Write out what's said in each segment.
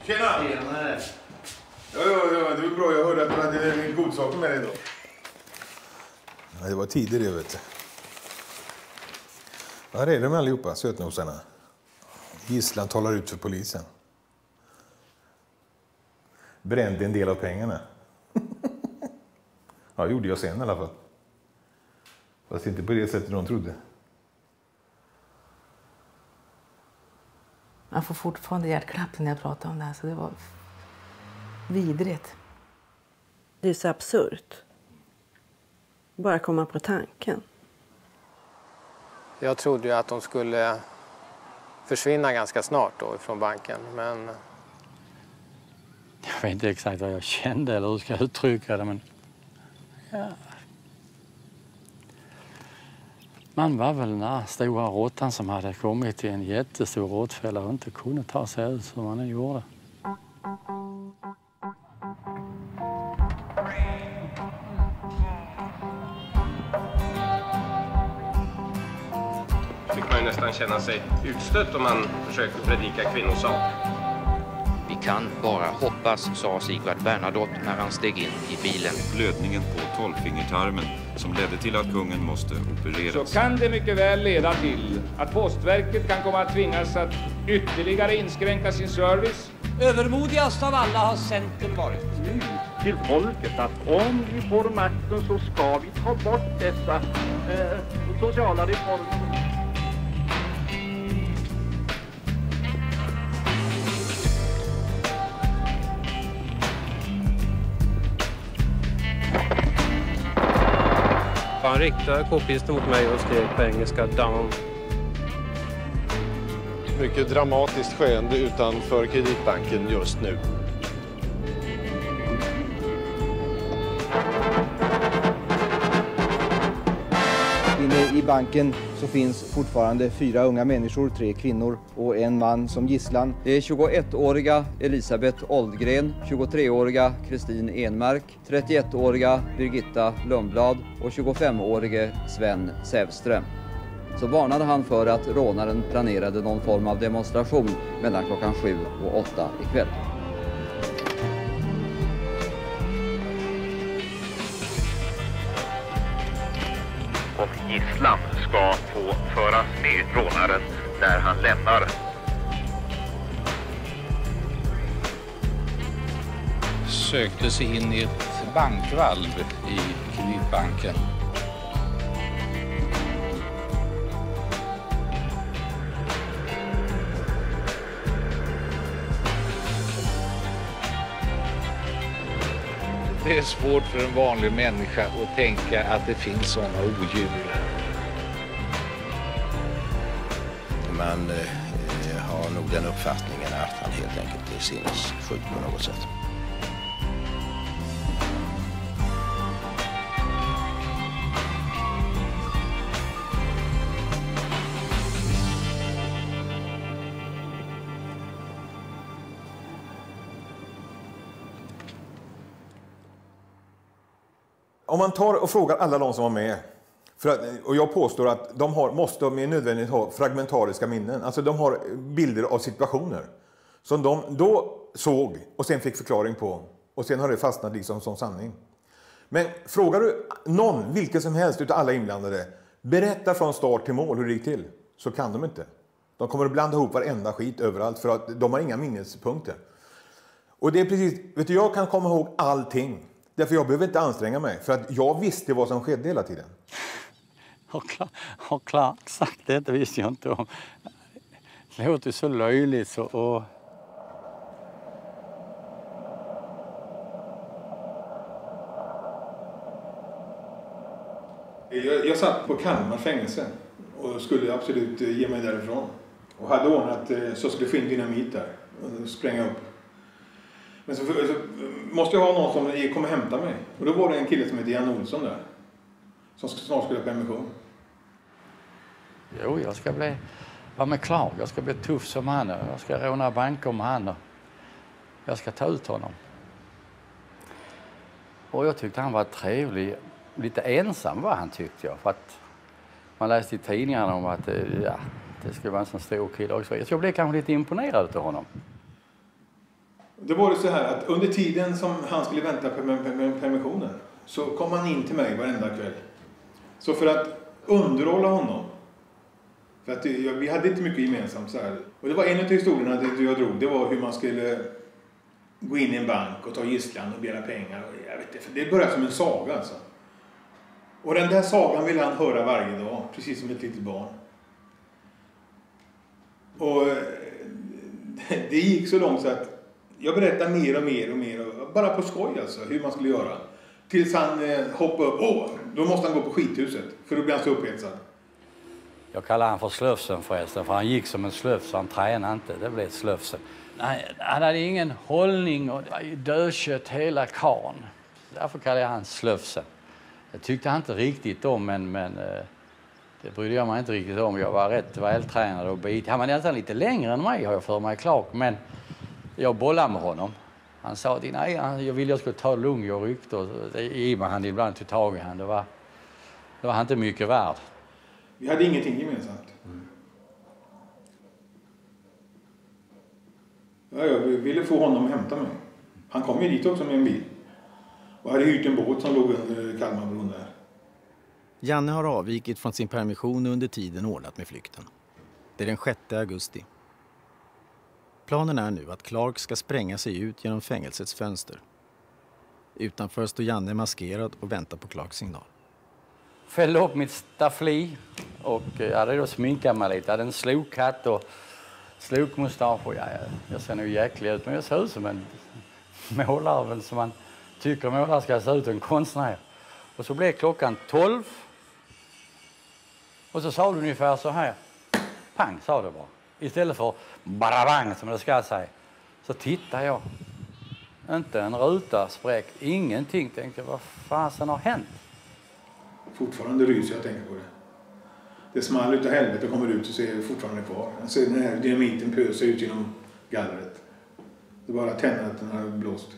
Tjena! Tjenare! Ja, det var bra. Jag hörde att du hade godsaker med dig då. Ja, det var tider det, vet du. Här är de allihopa, sötnosarna. Gisslan talar ut för polisen. Brände en del av pengarna. Ja, gjorde jag sen i alla fall. Fast inte på det sättet de trodde. Man får fortfarande hjärtklappning när jag pratar om det här, så det var vidrigt. Det är så absurt. Bara komma på tanken. Jag trodde ju att de skulle försvinna ganska snart då från banken, men... Jag vet inte exakt vad jag kände eller hur ska jag uttrycka det, men... Ja. Man var väl den här stora råttan som hade kommit till en jättestor råttfälla och inte kunde ta sig ut som man nu gjorde. Fick man ju nästan känna sig utstött om man försökte predika kvinnosak. Vi kan bara hoppas, sa Sigvard Bernadotte när han steg in i bilen. Blödningen på tolvfingertarmen som ledde till att kungen måste opereras. Så kan det mycket väl leda till att Postverket kan komma att tvingas att ytterligare inskränka sin service. Övermodigast av alla har Centern varit. Nu till folket att om vi får makten så ska vi ta bort dessa sociala reformer. Han riktade k-pisten mot mig och skrek på engelska down. Mycket dramatiskt skeende utanför Kreditbanken just nu. Inne i banken så finns fortfarande 4 unga människor, 3 kvinnor och en man som gisslan. Det är 21-åriga Elisabeth Oldgren, 23-åriga Kristin Enmark, 31-åriga Birgitta Lundblad och 25-årige Sven Sävström. Så varnade han för att rånaren planerade någon form av demonstration mellan klockan 7 och 8 ikväll. Och gisslan ska få föras med rånaren när han lämnar. Sökte sig in i ett bankvalv i Kreditbanken. Det är svårt för en vanlig människa att tänka att det finns sådana odjur. Man har nog den uppfattningen att han helt enkelt är sinnessjuk på något sätt. Om man tar och frågar alla de som var med, och jag påstår att de måste med nödvändighet ha fragmentariska minnen. Alltså de har bilder av situationer som de då såg och sen fick förklaring på. Och sen har det fastnat liksom som sanning. Men frågar du någon, vilken som helst utav alla inblandade, berätta från start till mål hur det gick till, så kan de inte. De kommer att blanda ihop varenda skit överallt för att de har inga minnespunkter. Och det är precis, vet du, jag kan komma ihåg allting. Därför jag behöver inte anstränga mig. För att jag visste vad som skedde hela tiden. Har Clark sagt det? Det visste jag inte om. Det låter så löjligt så... Och... Jag satt på Kalmar fängelse. Och skulle absolut ge mig därifrån. Och hade ordnat så skulle få in dynamit där. Och spränga upp. Men så måste jag ha någon som kommer hämta mig. Och då var det en kille som heter Jan Olsson där. Som snart skulle ha permission. Jo, jag ska vara med Clark. Jag ska bli tuff som han. Jag ska råna banker med han. Jag ska ta ut honom. Och jag tyckte han var trevlig. Lite ensam var han, tyckte jag. För att man läste i tidningarna om att det skulle vara en sån stor kille också. Jag blev kanske lite imponerad av honom. Det var det så här att under tiden som han skulle vänta på permissionen så kom han in till mig varenda kväll. Så för att underhålla honom, för att vi hade inte mycket gemensamt så här. Och det var en av historierna jag drog, det var hur man skulle gå in i en bank och ta gisslan och begära pengar. Och jag vet inte, för det började som en saga alltså. Och den där sagan ville han höra varje dag, precis som ett litet barn. Och det gick så långt så att jag berättade mer och mer, bara på skoj alltså, hur man skulle göra. Tills han hoppade upp, då måste han gå på skithuset, för då blir han så upphetsad. Jag kallar han för slöfsen förresten, för han gick som en slöfs, han tränade inte, det blev slöfsen. Nej, han hade ingen hållning och det var ju dödkött hela karn. Därför kallar jag han slöfsen. Jag tyckte han inte riktigt om, men det brydde jag mig inte riktigt om. Jag var rätt vältränad och bit. Han var nästan lite längre än mig, har jag för mig, Clark, men jag bollade med honom. Han sa att nej, jag ville jag skulle ta lugn och ryckte. Och i mig han ibland tog tag i han. Det var han inte mycket värd. Vi hade ingenting gemensamt. Ja, jag ville få honom att hämta mig. Han kom ju dit också med en bil. Och hade hyrt en båt som låg under Kalmarbron där. Janne har avvikit från sin permission under tiden ordnat med flykten. Det är den 6 augusti. Planen är nu att Clark ska spränga sig ut genom fängelsets fönster. Utanför står Janne maskerad och väntar på Clarks signal. Fällde upp mitt staffli och jag hade då sminkat mig lite. Jag hade en slokhatt och slokmustasch. Jag ser nog jäklig ut, men jag ser ut som en målare som man tycker målare ska se ut, en konstnär. Och så blev klockan 12. Och så sa du ungefär så här. Pang, sa det bara. Istället för barabang som det ska säga. Så tittar jag. Inte en ruta spräckt, ingenting. Tänkte, vad fasen har hänt? Fortfarande ryser jag tänker på det. Det small utav helvete kommer ut och ser fortfarande kvar. Alltså den här dynamiten pöser ut genom gallret. Det bara tänderna att den har blåst.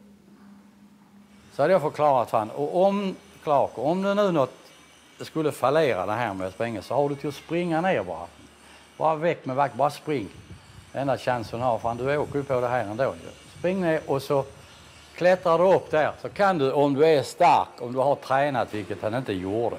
Så hade jag förklarat för han. Och om det nu det skulle fallera det här med att springa, så har du till att springa ner bara. Bara väck med vakt, bara spring. Enda chansen har, för du åker ju på det här ändå. Spring ner och så klättrar du upp där. Så kan du, om du är stark, om du har tränat, vilket han inte gjorde.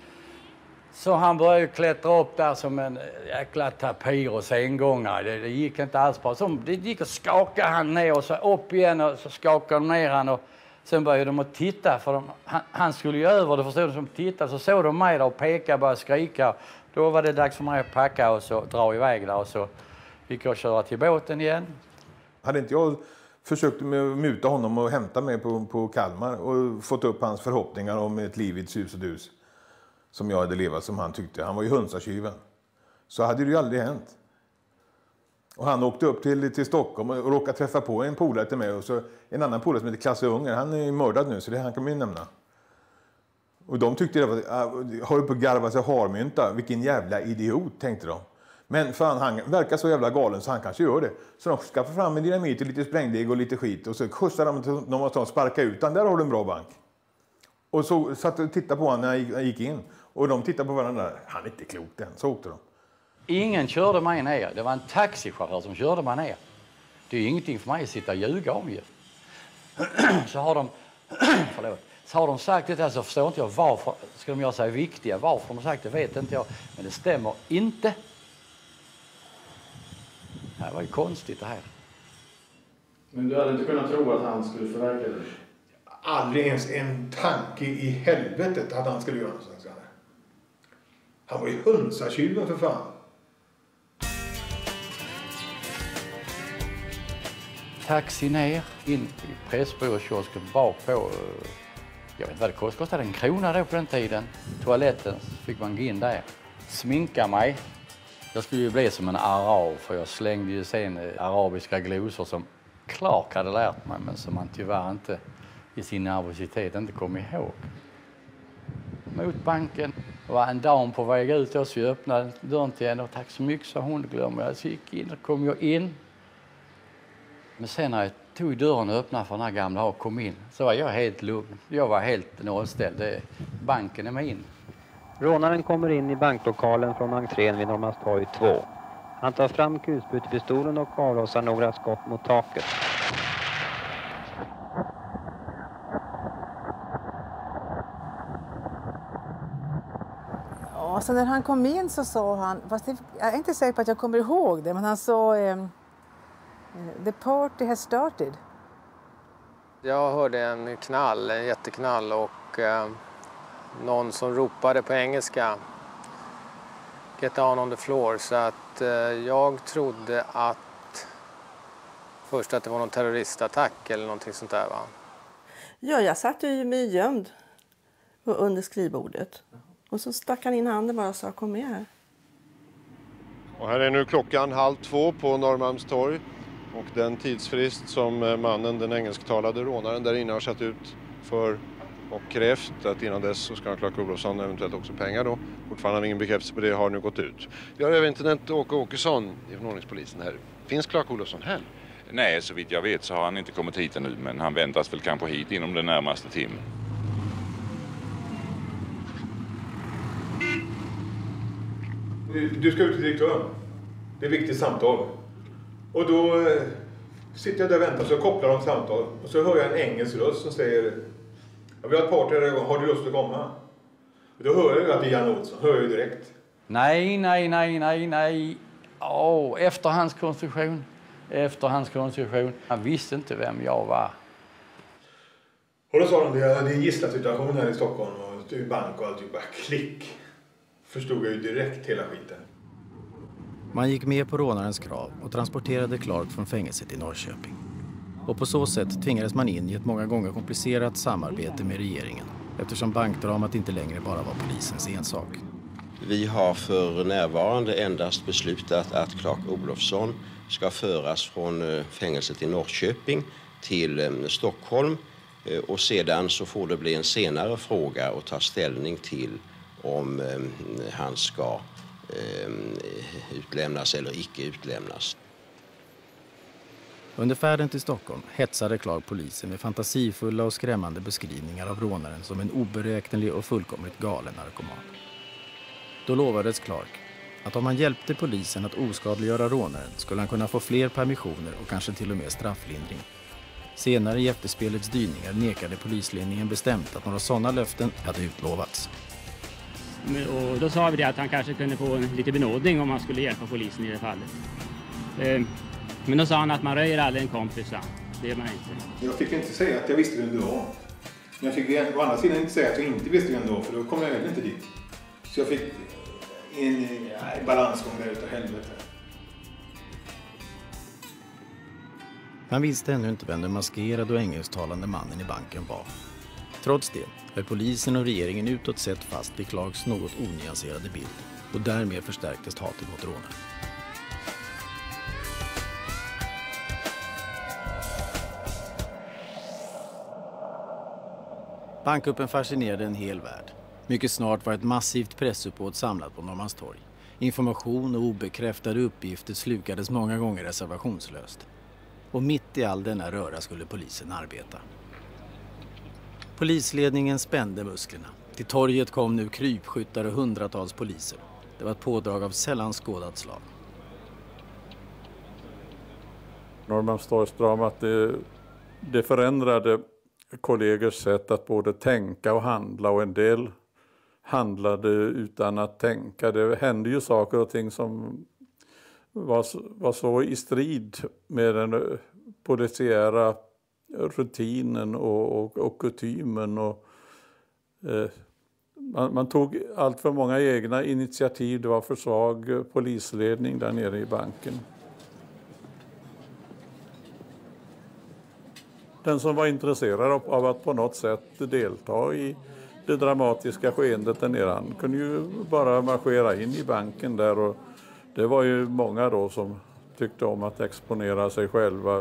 Så han började ju klättra upp där som en jäkla tapir och sengångare. Det gick inte alls bra. Det gick och skakade han ner och så upp igen och så skakade de ner han. Och sen började de att titta, för han skulle ju över det, förstod de som tittade. Så såg de mig där och pekade och började skrika. Då var det dags för mig att packa och så dra iväg där och så fick jag köra till båten igen. Hade inte jag försökt muta honom och hämta mig på Kalmar och fått upp hans förhoppningar om ett liv i ett sus och dus som jag hade levat som han tyckte. Han var ju hundsatjuven. Så hade det ju aldrig hänt. Och han åkte upp till Stockholm och råkade träffa på en polare till mig och så en annan polare som heter Klasse Unger. Han är mördad nu, så det han kan man ju nämna. Och de tyckte det var, har du på garva sig harmynta, vilken jävla idiot, tänkte de. Men fan, han verkar så jävla galen så han kanske gör det. Så de skaffar fram en dynamit och lite sprängdeg och lite skit. Och så skjutsar de till någon och sparka ut han. Där har du en bra bank. Och så satt och tittade på han när han gick in. Och de tittade på varandra. Han är inte klok den. Så åkte de. Ingen körde mig ner. Det var en taxichaufför som körde mig ner. Det är ju ingenting för mig att sitta och ljuga om ju. Så har de sagt det här, så förstår inte jag varför. Ska de göra sig viktiga? Varför de har sagt det vet inte jag. Men det stämmer inte. Det var ju konstigt det här. Men du hade inte kunnat tro att han skulle förverka det? Aldrig ens en tanke i helvetet att han skulle göra något sånt. Han var ju hundsatjuven för fan. Taxi ner, in i Pressbyråkiosken bak på. Jag vet inte vad det kostade, en krona då på den tiden. Toaletten fick man gå in där. Sminka mig. Jag skulle ju bli som en arab, för jag slängde ju sen arabiska glosor som Clark hade lärt mig, men som man tyvärr inte i sin nervositet inte kom ihåg. Mot banken var en dam på väg ut och så öppnade dörren till henne och tack så mycket, så hon glömde jag. Så gick in och kom jag in. Men sen när jag tog dörren och öppnade för den här gamla och kom in, så var jag helt lugn. Jag var helt nollställd. Banken är min. Rånaren kommer in i banklokalen från entrén vid Norrmalmstorg 2. Han tar fram kulsprutepistolen och avlossar några skott mot taket. så när han kom in så sa han, fast jag är inte säker på att jag kommer ihåg det, men han sa the party has started. Jag hörde en jätteknall och någon som ropade på engelska get down on the floor, så att jag trodde först att det var någon terroristattack eller någonting sånt där, va? Ja, jag satt ju mig gömd under skrivbordet. Och så stack han in handen bara och sa kom med här. Och här är nu klockan 1:30 på Norrmalmstorg. Och den tidsfrist som mannen, den engelsktalade rånaren där inne har satt ut för och krävt att innan dess så ska Clark Olofsson eventuellt också pengar då. Fortfarande har ingen bekräftelse på det, har nu gått ut. Vi har överintendent Åke Åkesson från ordningspolisen här. Finns Clark Olofsson här? Nej, så vitt jag vet så har han inte kommit hit ännu, men han väntas väl kanske hit inom den närmaste timmen. Du ska ut till direktören. Det är ett viktigt samtal. Och då sitter jag där och väntar, så kopplar de samtal. Och så hör jag en engelsk röst som säger jag vill ha ett party här, har du lust att komma? Och då hör jag att det är Jan Olsson, hör jag direkt. Nej. Efterhandskonstruktion. Han visste inte vem jag var. Och då sa de det är en gisslarsituation här i Stockholm och i bank och allt, bara klick. Förstod jag ju direkt hela skiten. Man gick med på rånarens krav och transporterade Clark från fängelset i Norrköping. Och på så sätt tvingades man in i ett många gånger komplicerat samarbete med regeringen, eftersom bankdramat inte längre bara var polisens ensak. Vi har för närvarande endast beslutat att Clark Olofsson ska föras från fängelset i Norrköping till Stockholm, och sedan så får det bli en senare fråga att ta ställning till om han ska utlämnas eller icke utlämnas. Under färden till Stockholm hetsade Clark polisen med fantasifulla och skrämmande beskrivningar av rånaren som en oberäknelig och fullkomligt galen narkoman. Då lovades Clark att om han hjälpte polisen att oskadliggöra rånaren skulle han kunna få fler permissioner och kanske till och med strafflindring. Senare i efterspelets dyningar nekade polisledningen bestämt att några sådana löften hade utlovats. Och då sa vi det att han kanske kunde få en lite benådning om han skulle hjälpa polisen i det fallet. Men då sa han att man röjer aldrig en kompis. Det gör man inte. Jag fick inte säga att jag visste vem du var. Men jag fick å andra sidan inte säga att jag inte visste vem du var, för då kom jag inte dit. Så jag fick en balansgång där utav helvete. Han visste ännu inte vem den maskerade och engelsktalande mannen i banken var. Trots det höll polisen och regeringen utåt sett fast vid Clarks något onyanserade bild, och därmed förstärktes hatet mot rånaren. Bankkuppen fascinerade en hel värld. Mycket snart var ett massivt pressuppbåd samlat på Norrmalmstorg. Information och obekräftade uppgifter slukades många gånger reservationslöst. Och mitt i all denna röra skulle polisen arbeta. Polisledningen spände musklerna. Till torget kom nu krypskyttar och hundratals poliser. Det var ett pådrag av sällan skådat slag. Norrmalmstorgsdramat, det förändrade kollegors sätt att både tänka och handla, och en del handlade utan att tänka. Det hände ju saker och ting som var så i strid med den polisiära rutinen och kutymen. Och, man tog allt för många egna initiativ. Det var för svag polisledning där nere i banken. Den som var intresserad av att på något sätt delta i det dramatiska skeendet där nere, han kunde ju bara marschera in i banken där, och det var ju många då som tyckte om att exponera sig själva.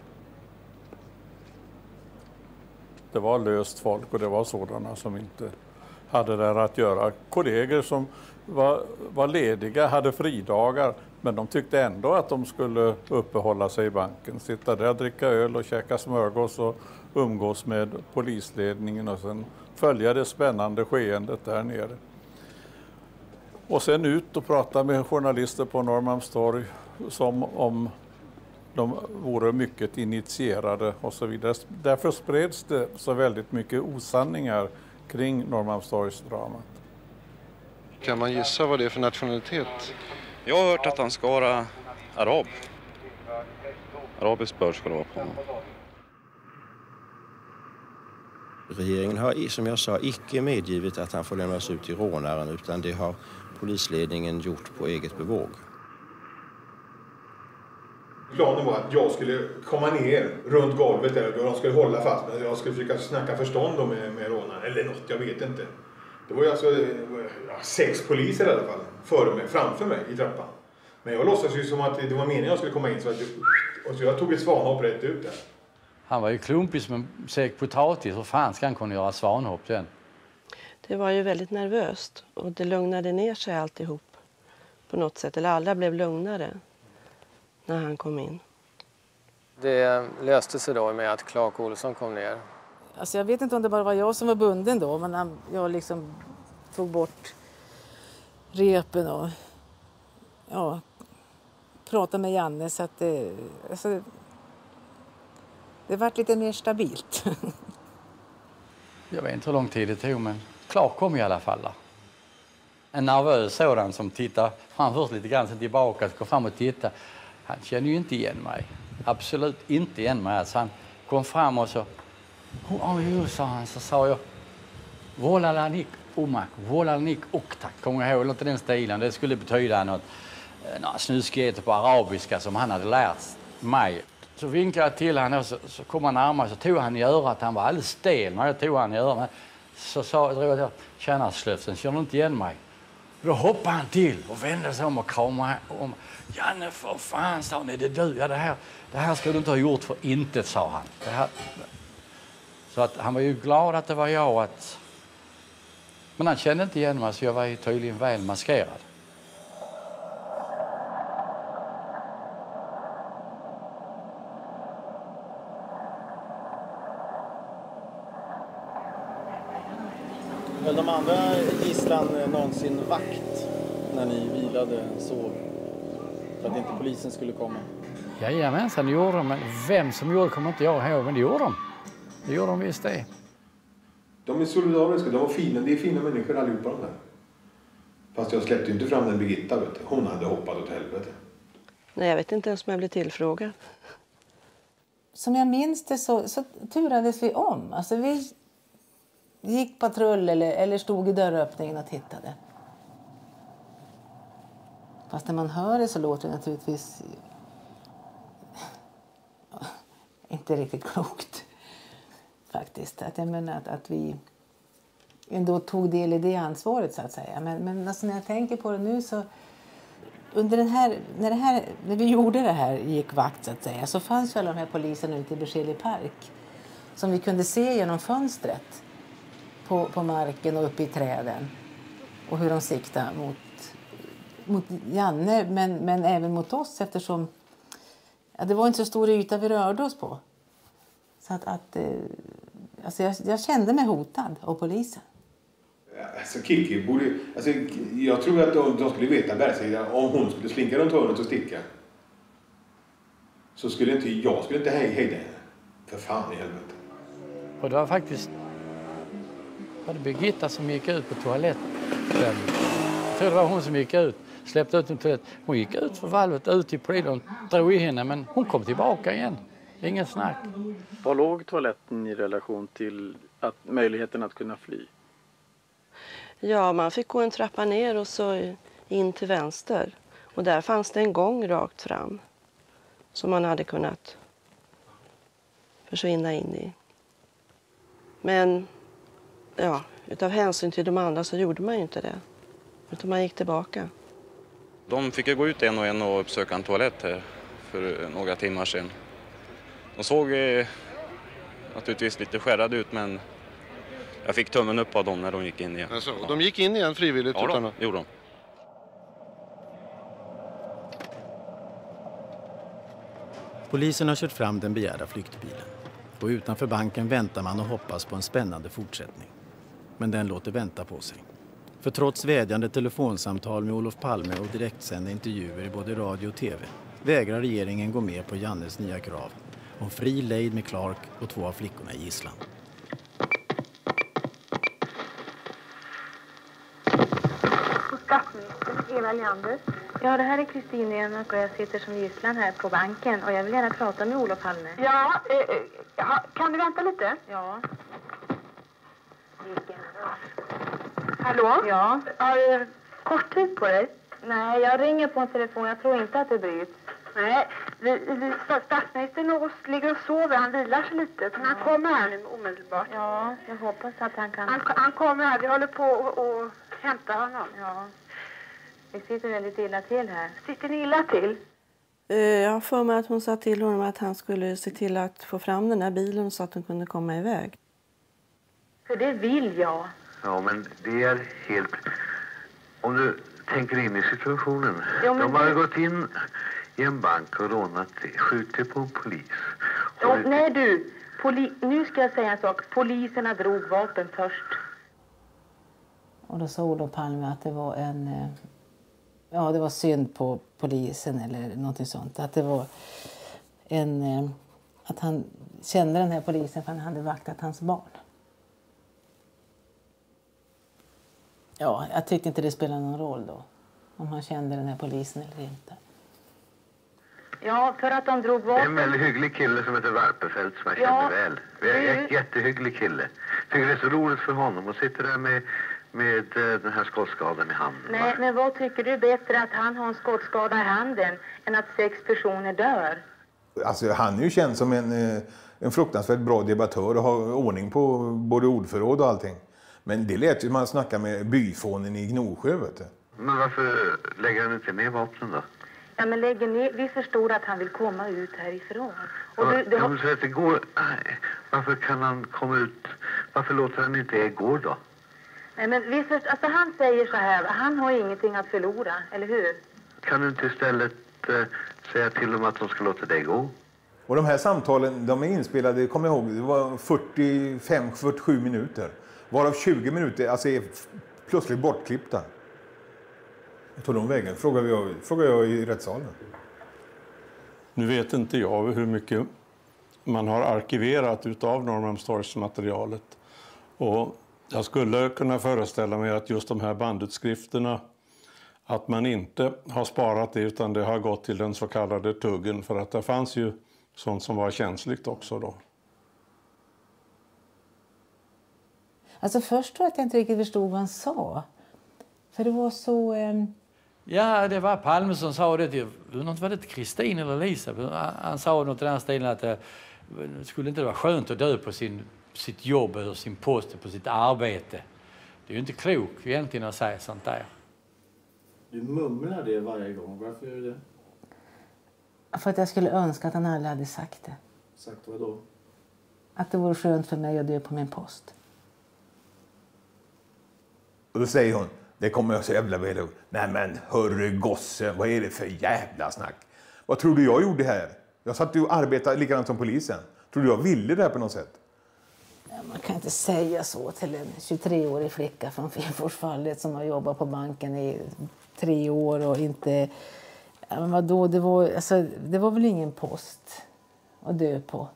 Det var löst folk, och det var sådana som inte hade där att göra. Kollegor som var lediga, hade fridagar, men de tyckte ändå att de skulle uppehålla sig i banken. Sitta där, dricka öl och käka smörgås och umgås med polisledningen och sen följa det spännande skeendet där nere. Och sen ut och prata med journalister på Norrmalmstorg som om de vore mycket initierade och så vidare. Därför spreds det så väldigt mycket osanningar kring Norrmalmstorgsdramat. Kan man gissa vad det är för nationalitet? Jag har hört att han ska vara arab. Arabisk börd ska det vara på honom. Regeringen har, som jag sa, icke medgivit att han får lämnas ut till rånaren, utan det har polisledningen gjort på eget bevåg. Planen var att jag skulle komma ner runt golvet där och de skulle hålla fast mig. Jag skulle försöka snacka förstånd med rånaren eller något, jag vet inte. Det var ju alltså 6 poliser i alla fall framför mig i trappan. Men jag låtsades ju som att det var meningen att jag skulle komma in så jag tog ett svanhopp rätt ut där. Han var ju klumpig som en säck potatis. Hur fan ska han kunna göra svanhopp sen? Det var ju väldigt nervöst och det lugnade ner sig alltihop på något sätt. Eller alla blev lugnare när han kom in. Det löste sig då med att Clark Olofsson kom ner. Alltså jag vet inte om det bara var jag som var bunden då, men jag liksom tog bort repen och pratade med Janne så att det vart lite mer stabilt. Jag vet inte hur lång tid det tog, men Clark kom i alla fall. En nervös sådan som tittar framför lite grann, sen tillbaka, går fram och tittar. Han känner ju inte igen mig. Absolut inte igen mig. Alltså han kom fram och så... sa han. Så sa jag... Volalanik omak, volalanik oktak. Kommer jag ihåg inte den stilen. Det skulle betyda några snuskigheter på arabiska som han hade lärt mig. Så vinkade jag till honom och så kom han närmare. Så tog han i örat. Han var alldeles stel när jag tog han i örat. Så drog jag tjänarslöften. Känner du inte igen mig? Då hoppade han till och vände sig om och kramade om. Janne, för fan, sa han, är det du? Ja, det här ska du inte ha gjort för intet, sa han. Så att han var ju glad att det var jag. Men han kände inte igen mig, så jag var ju tydligen väl maskerad. Höll de andra gisslan någonsin vakt när ni vilade, sov, för att inte polisen skulle komma? Jajamensan, det gjorde de. Men vem som gjorde kommer inte jag ihåg, men det gjorde de. Det gjorde de visst det. De är solidariska, de var fina. Det är fina människor allihopa de där. Fast jag släppte ju inte fram den Birgitta, vet du. Hon hade hoppat åt helvete. Nej, jag vet inte ens om jag blev tillfrågad. Som jag minns det så turades vi om. Alltså vi gick patrull eller stod i dörröppningen och tittade. Fast när man hör det så låter det naturligtvis inte riktigt klokt. Faktiskt. Att jag menar att vi ändå tog del i det ansvaret så att säga. Men alltså när jag tänker på det nu så under när vi gjorde det här, gick vakt så att säga, så fanns ju alla de här poliserna ute i Berzelii park som vi kunde se genom fönstret på marken och uppe i träden och hur de siktade mot Janne men även mot oss eftersom det var inte så stor yta vi rörde oss på. Så alltså jag kände mig hotad av polisen. Alltså Kiki borde... Alltså, jag tror att de skulle veta Berzelii om hon skulle slinka runt hörnet och sticka. Så skulle jag inte hejda henne. För fan i helvete. Och det var faktiskt... Var det Birgitta som gick ut på toaletten? Jag tror det var hon som gick ut. Släppte ut en toalett. Hon gick ut för valvet, ut i polisen och drog i henne. Men hon kom tillbaka igen. Ingen snack. Var låg toaletten i relation till möjligheten att kunna fly? Ja, man fick gå en trappa ner och så in till vänster. Och där fanns det en gång rakt fram som man hade kunnat försvinna in i. Men ja, utav hänsyn till de andra så gjorde man ju inte det. Utan man gick tillbaka. De fick ju gå ut en och en och uppsöka en toalett här för några timmar sedan. De såg naturligtvis lite skärrade ut, men jag fick tummen upp av dem när de gick in igen. Alltså, de gick in igen frivilligt? Ja, utan gjorde de. Polisen har kört fram den begärda flyktbilen. Och utanför banken väntar man och hoppas på en spännande fortsättning. Men den låter vänta på sig. För trots vädjande telefonsamtal med Olof Palme och direktsända intervjuer i både radio och tv vägrar regeringen gå med på Jannes nya krav om fri lejd med Clark och 2 av flickorna i gisslan. Alliander. Ja, det här är Kristin Enmark och jag sitter som gisslan här på banken och jag vill gärna prata med Olof Palme. Ja, kan du vänta lite? Ja. Hallå? Ja. Har du kort tid på dig? Nej, jag ringer på en telefon. Jag tror inte att det bryts. Nej, statsministern ligger och sover. Han vilar sig lite. Men han kommer här nu omedelbart. Ja, jag hoppas att han kan... Han kommer här. Vi håller på och hämta honom. Ja. Vi sitter väldigt illa till här. Sitter ni illa till? Jag har för mig att hon sa till honom att han skulle se till att få fram den här bilen så att hon kunde komma iväg. För det vill jag. Ja, men det är helt... Om du tänker in i situationen. Jo, men de har gått in i en bank och rånat, skjutit på en polis. Jo, nej du, nu ska jag säga en sak. Poliserna drog vapen först. Och då sa Olof Palme att det var det var synd på polisen eller någonting sånt. Att det var att han kände den här polisen för han hade vaktat hans barn. Ja, jag tyckte inte det spelade någon roll då. Om han kände den här polisen eller inte. Ja, för att de drog vapen... En väldigt hygglig kille som heter Varpefelt som jag känner väl. En jättehygglig kille. Tycker det är så roligt för honom att sitta där med den här skottskadan i handen. Nej, men vad tycker du bättre att han har en skottskada i handen än att 6 personer dör? Alltså, han är ju känd som en fruktansvärt bra debattör och har ordning på både ordförråd och allting. Men det lät ju man snackar med byfånen i Gnosjö, vet du. Men varför lägger han inte ner vapnen då? Ja, men lägger ner. Vi förstår att han vill komma ut härifrån. Och men så att det går... Nej, varför kan han komma ut? Varför låter han inte gå då? Nej, men alltså han säger så här. Han har ingenting att förlora, eller hur? Kan du inte istället säga till dem att de ska låta dig gå? Och de här samtalen, de är inspelade, kom ihåg, det var 45-47 minuter. Varav 20 minuter alltså är plötsligt bortklippta. Jag tog de vägen, frågar jag i rättssalen. Nu vet inte jag hur mycket man har arkiverat utav Norrmalmstorgsmaterialet. Och jag skulle kunna föreställa mig att just de här bandutskrifterna, att man inte har sparat det utan det har gått till den så kallade tuggen. För att det fanns ju sånt som var känsligt också då. Alltså först tror jag att jag inte riktigt förstod vad han sa. För det var så... Ja, det var Palme som sa det till... Var det till Kristin eller Lisa? Han sa något i den här stilen att det skulle inte vara skönt att dö på sitt jobb eller sin post, på sitt arbete. Det är ju inte klokt egentligen att säga sånt där. Du mumlar det varje gång. Varför gör du det? För att jag skulle önska att han aldrig hade sagt det. Sagt vad då? Att det vore skönt för mig att dö på min post. Och då säger hon, det kommer jag så jävla väl ihåg. Nej men hörru gosse, vad är det för jävla snack? Vad tror du jag gjorde här? Jag satt ju och arbetade likadant som polisen. Tror du jag ville det här på något sätt? Ja, man kan inte säga så till en 23-årig flicka från Finnforsfallet som har jobbat på banken i 3 år och inte... Ja, men vadå, det var väl ingen post att dö på.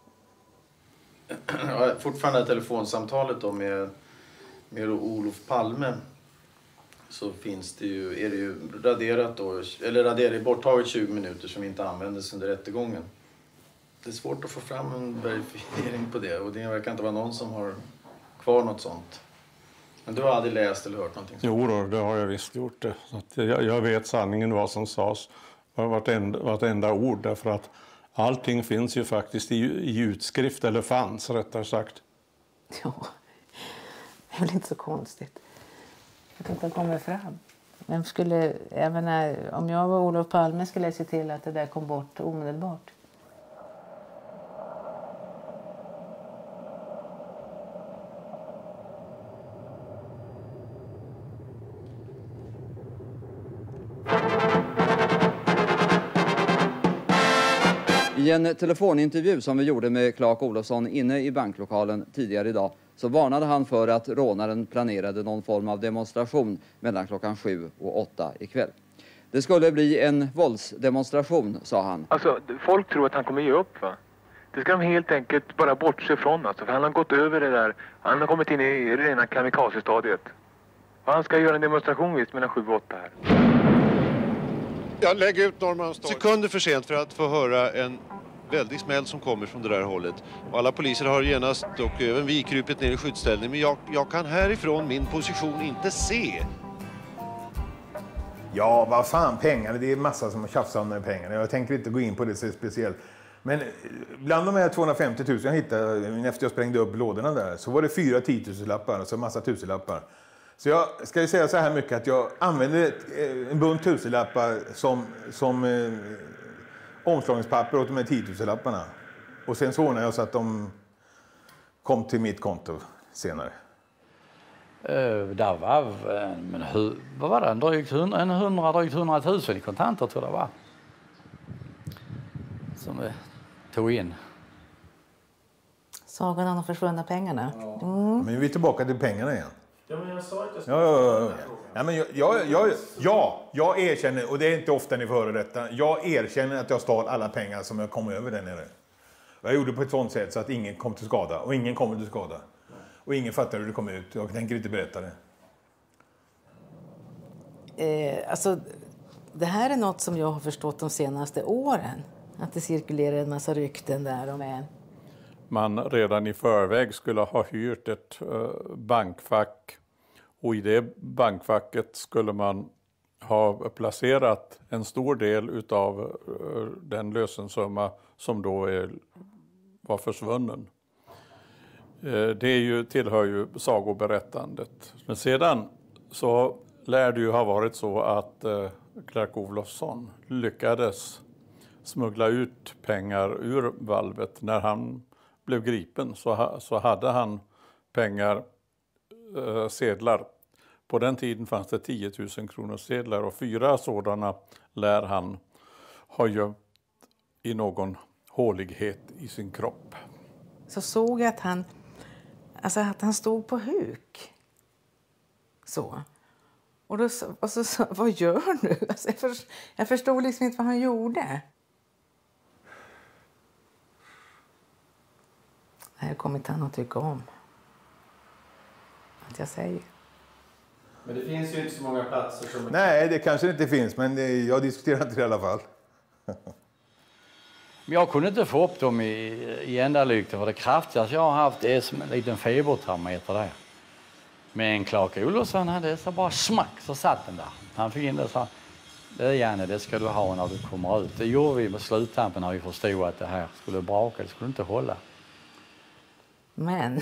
Ja, fortfarande telefonsamtalet då med Olof Palme, så finns det ju, är det ju raderat då, eller borttaget 20 minuter som inte användes under rättegången. Det är svårt att få fram en verifiering på det och det verkar inte vara någon som har kvar något sånt. Men du har aldrig läst eller hört någonting? Jo då, det har jag visst gjort det. Så att jag vet sanningen vad som sades, vartenda ord, därför att allting finns ju faktiskt i utskrift, eller fanns rättare sagt. Ja, det är väl inte så konstigt. Att inte kommer fram. Men om jag var Olof Palme skulle jag se till att det där kom bort omedelbart. I en telefonintervju som vi gjorde med Clark Olofsson inne i banklokalen tidigare idag så varnade han för att rånaren planerade någon form av demonstration mellan klockan 7 och 8 ikväll. Det skulle bli en våldsdemonstration, sa han. Alltså, folk tror att han kommer ge upp, va? Det ska de helt enkelt bara bortse från, alltså, för han har gått över det där. Han har kommit in i rena kamikaze-stadiet. Och han ska göra en demonstration visst mellan 7 och 8 här. Jag lägger ut Norrmalmstorg. Sekunder för sent för att få höra en väldig smäll som kommer från det där hållet. Och alla poliser har genast och även vi krypit ner i skyddsställning. Men jag kan härifrån min position inte se. Ja, vad fan, pengar. Det är massa som har tjafsat om de pengarna. Jag tänker inte gå in på det så speciellt. Men bland de här 250 000 jag hittade efter jag sprängde upp lådorna där så var det 4 10 000-lappar, alltså massa tusenlappar. Så jag ska ju säga så här mycket att jag använde en bunt tusenlappar som omslagningspapper åt de här 10 000-lapparna. Och sen så ordnade jag så att de kom till mitt konto senare. Där var, men vad var det? Drygt 100 000 i kontanter tror jag det var. Som vi tog in. Sagan om de försvunna pengarna. Mm. Men vi är tillbaka till pengarna igen. Ja, men jag sa att jag skulle... Ja, men jag erkänner, och det är inte ofta ni får höra detta, jag erkänner att jag stal alla pengar som jag kom över där nere. Jag gjorde på ett sånt sätt så att ingen kom till skada, och ingen kommer till skada. Och ingen fattar hur det kom ut, jag tänker inte berätta det. Alltså, det här är något som jag har förstått de senaste åren. Att det cirkulerar en massa rykten där om en. Man redan i förväg skulle ha hyrt ett bankfack och i det bankfacket skulle man ha placerat en stor del av den lösensumma som då var försvunnen. Det tillhör ju sagoberättandet. Men sedan så lär det ju ha varit så att Clark Olofsson lyckades smuggla ut pengar ur valvet. När han blev gripen så hade han pengar, sedlar. På den tiden fanns det 10 000 kronor sedlar och 4 sådana lär han ha gömt i någon hålighet i sin kropp. Så såg jag att han stod på huk. Så. Och så sa, vad gör du? Alltså jag förstod liksom inte vad han gjorde. Det här kommer inte han att tycka om. Att jag säger. Men det finns ju inte så många platser som... Nej, det kanske inte finns, men jag diskuterar inte det i alla fall. Men jag kunde inte få upp dem i ändalykten, för det kraftigaste jag har haft är som en liten febertermometer där. Men Clark Olofsson hade så bara smack så satt den där. Han fick in det och sa, Janne, det ska du ha när du kommer ut. Det gjorde vi med sluttampen när vi förstod att det här skulle braka, det skulle inte hålla. Men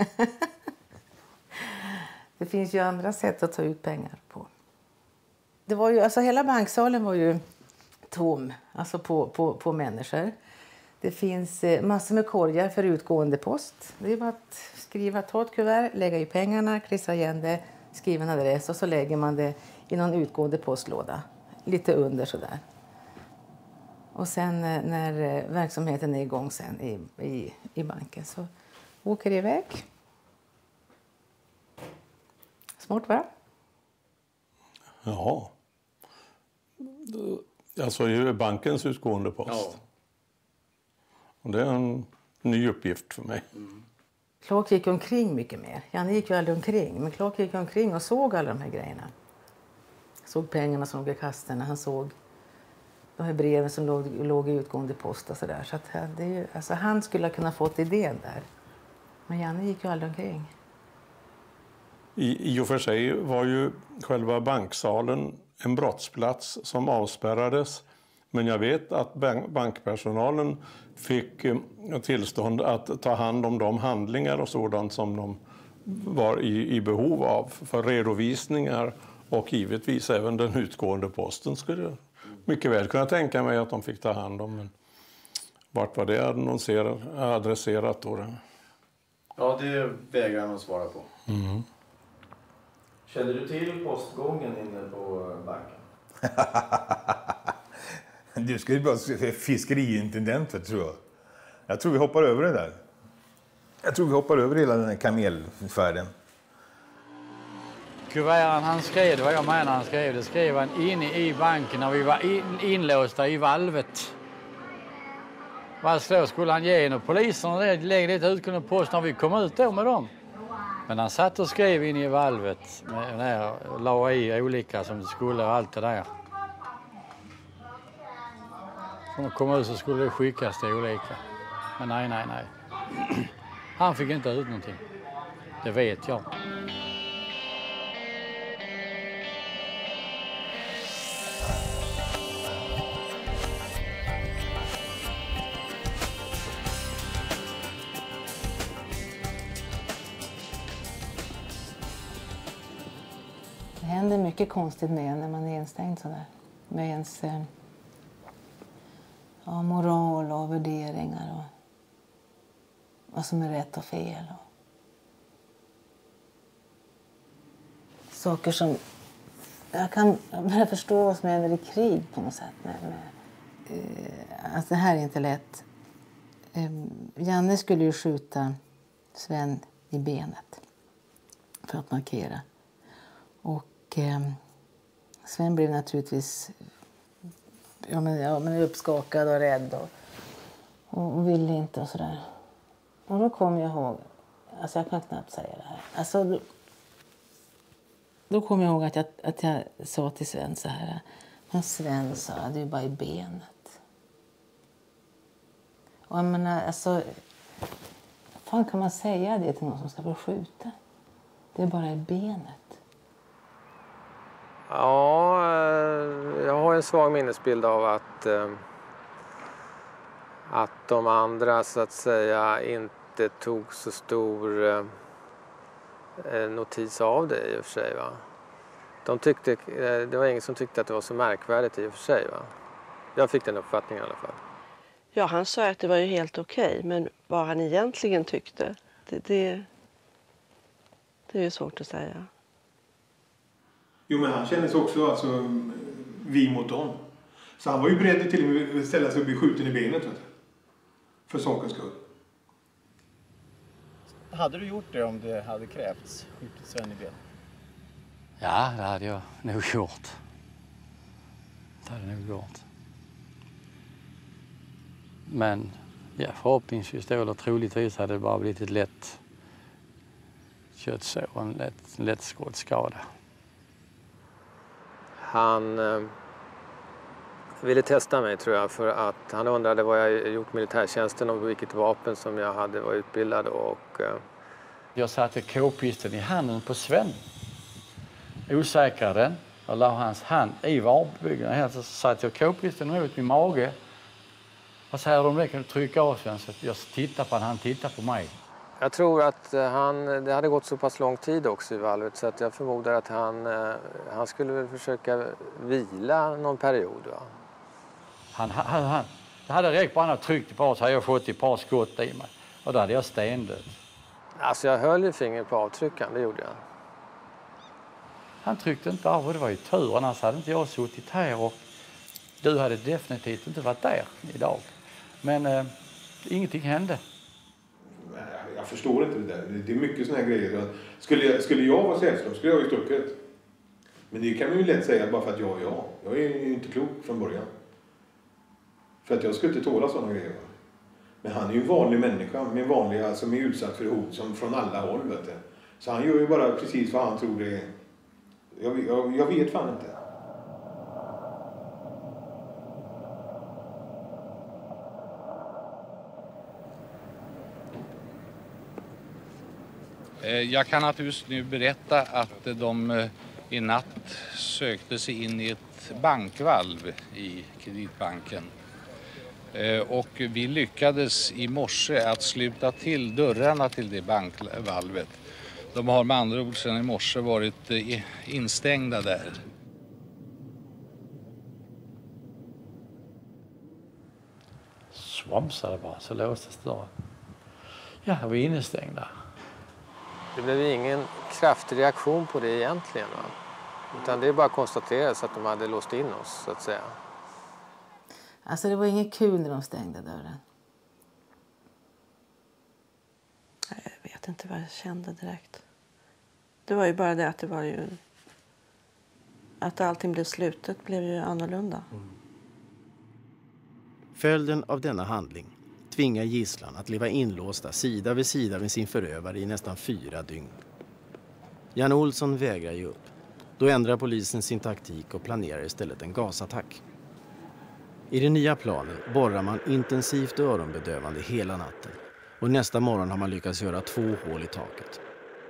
det finns ju andra sätt att ta ut pengar på. Det var ju, alltså hela banksalen var ju tom, alltså på människor. Det finns massor med korgar för utgående post. Det är bara att ta ett kuvert, lägga i pengarna, klistra igen det, skriva en adress och så lägger man det i någon utgående postlåda. Lite under sådär. Och sen när verksamheten är igång sen i banken så åker det iväg. Smart, va? Jaha. Alltså är bankens utgående post. Ja. Och det är en ny uppgift för mig. Mm. Clark gick omkring mycket mer. Janne gick ju aldrig omkring. Men Clark gick omkring och såg alla de här grejerna. Såg pengarna som låg i kasterna. Han såg de här breven som låg i utgående post och sådär. Så att alltså han skulle ha kunnat fått idén där. Men Janne gick ju aldrig omkring. I och för sig var ju själva banksalen en brottsplats som avspärrades. Men jag vet att bankpersonalen fick tillstånd att ta hand om de handlingar och sådant som de var i behov av för redovisningar. Och givetvis även den utgående posten skulle jag mycket väl kunna tänka mig att de fick ta hand om. Men vart var det adresserat då? Ja, det vägrar han att svara på. Mm. Kände du till postgången inne på banken? Du skulle bara säga fiskeriintendent, tror jag. Jag tror vi hoppar över det där. Jag tror vi hoppar över hela den här kamelfärden. Kuverten han skrev, det var jag med när han skrev, det skrev han inne i banken när vi var inlåsta i valvet. Vad skulle han ge en polisen och lägga lite utgående post när vi kom ut då med dem. Men han satt och skrev in i valvet och la i olika som det skulle och allt det där. När de kom ut så skulle det skickas till olika. Men nej. Han fick inte ut någonting. Det vet jag. Det händer mycket konstigt med en när man är instängd sådär. Med ens moral och värderingar och vad som är rätt och fel. Och saker som jag kan börja förstå vad som händer i krig på något sätt. Alltså det här är inte lätt. Janne skulle ju skjuta Sven i benet för att markera. Och Sven blev naturligtvis uppskakad och rädd och ville inte och sådär. Och då kom jag ihåg, alltså jag kan knappt säga det här. Alltså då kom jag ihåg att jag sa till Sven så här: men Sven, sa du är bara i benet. Och jag menar, alltså, fan kan man säga det till någon som ska bli skjuten? Det är bara i benet. Ja, jag har en svag minnesbild av att de andra så att säga inte tog så stor notis av det i och för sig. Va? Det var ingen som tyckte att det var så märkvärdigt i och för sig. Va? Jag fick den uppfattningen i alla fall. Ja, han sa att det var ju helt okej, men vad han egentligen tyckte, det är ju svårt att säga. Jo, men han kände sig också vi mot dem. Så han var ju beredd till och med att ställa sig och bli skjuten i benet. Vet du? För sakens skull. Hade du gjort det om det hade krävts? Skjutit Sven i benet? Ja, det hade jag nog gjort. Det hade jag nog gjort. Men ja, förhoppningsvis då, eller troligtvis hade det bara blivit ett lätt köttsår, en lätt skottskada. Han ville testa mig, tror jag, för att han undrade vad jag gjort militärtjänsten och vilket vapen som jag hade varit utbildad. Och jag satte k-pisten i handen på Sven. Osäkrade den och la hans hand i varbyggnaden. Så satte jag k-pisten mot min mage. Vad säger du om det? Kan du trycka av Sven? Så jag tittar på han tittar på mig. Jag tror att det hade gått så pass lång tid också i valvet så att jag förmodar att han skulle väl försöka vila någon period. Va? Det hade räckt på han hade tryckt ett par så hade jag fått ett par skott i mig. Och då hade jag stendött. Alltså jag höll ju fingret på avtryckaren, det gjorde jag. Han tryckte inte av och det var ju tur. Annars hade inte jag suttit här och du hade definitivt inte varit där idag. Men ingenting hände. Jag förstår inte det där. Det är mycket såna här grejer. Skulle jag vara Sällström skulle jag ju stuckit. Men det kan man ju lätt säga bara för att jag är jag. Jag är ju inte klok från början. För att jag skulle inte tåla sådana grejer. Men han är ju en vanlig människa som är utsatt för hot som från alla håll. Vet du. Så han gör ju bara precis vad han tror det är. Jag vet fan inte. Jag kan naturligtvis nu berätta att de i natt sökte sig in i ett bankvalv i Kreditbanken. Och vi lyckades i morse att sluta till dörrarna till det bankvalvet. De har med andra ord sedan i morse varit instängda där. Svamsade bara så låstes dörren. Ja, vi var instängda. Det blev ingen kraftig reaktion på det egentligen. Va? Utan det är bara konstaterat att de hade låst in oss, så att säga. Alltså det var inget kul när de stängde dörren. Jag vet inte vad jag kände direkt. Det var ju bara det att det var ju... Att allting blev slutet blev ju annorlunda. Följden av denna handling tvingar gisslan att leva inlåsta sida vid sida med sin förövare i nästan 4 dygn. Jan Olsson vägrar ge upp. Då ändrar polisen sin taktik och planerar istället en gasattack. I den nya planen borrar man intensivt och öronbedövande hela natten. Och nästa morgon har man lyckats göra 2 hål i taket.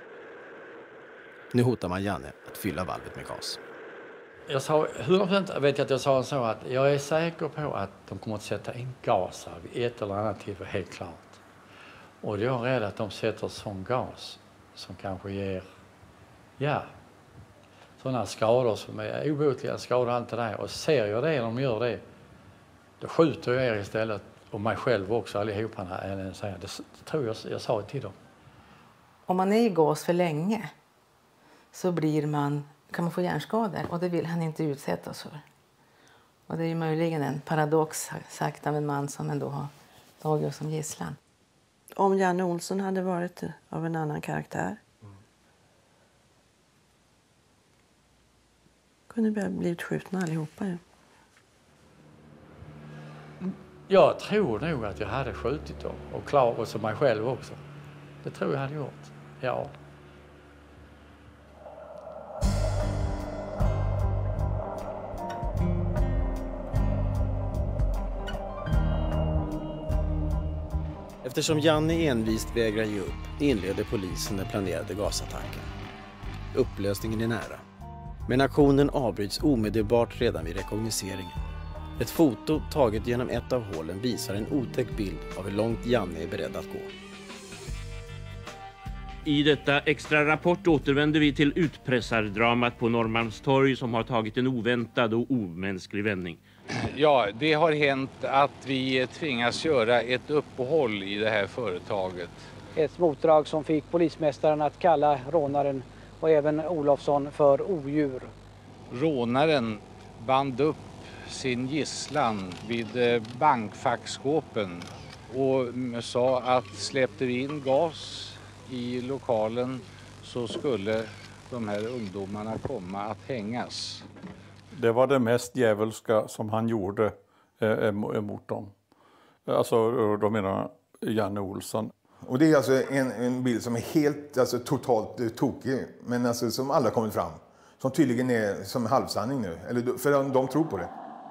Nu hotar man Janne att fylla valvet med gas. Jag sa 100% vet jag att jag sa så att jag är säker på att de kommer att sätta in gas här vid ett eller annat tillfälle, helt klart. Och jag är rädd att de sätter sån gas som kanske ger, sådana skador som är obotliga skador och allt det där. Och ser jag det när de gör det, då skjuter jag er istället och mig själv också allihopa. Det tror jag sa till dem. Om man är i gas för länge så kan man få hjärnskador och det vill han inte utsättas för. Och det är ju möjligen en paradox sagt av en man som ändå har tagit som gisslan. Om Janne Olsson hade varit av en annan karaktär kunde vi blivit skjutna allihopa ju. Jag tror nog att jag hade skjutit dem och klarat oss och mig själv också. Det tror jag hade gjort, ja. Eftersom Janne envist vägrar ge upp inleder polisen den planerade gasattacken. Upplösningen är nära. Men aktionen avbryts omedelbart redan vid rekognoseringen. Ett foto taget genom ett av hålen visar en otäck bild av hur långt Janne är beredd att gå. I detta extra rapport återvänder vi till utpressardramat på Norrmalmstorg som har tagit en oväntad och omänsklig vändning. Ja, det har hänt att vi tvingas göra ett uppehåll i det här företaget. Ett motdrag som fick polismästaren att kalla rånaren och även Olofsson för odjur. Rånaren band upp sin gisslan vid bankfackskåpen och sa att släppte vi in gas i lokalen så skulle de här ungdomarna komma att hängas. Det var det mest djävulska som han gjorde emot dem. Alltså, då menar Janne Olsson. Och det är alltså en bild som är helt, totalt tokig, men alltså, som alla kommit fram. Som tydligen är som halvsanning nu, eller för de tror på det.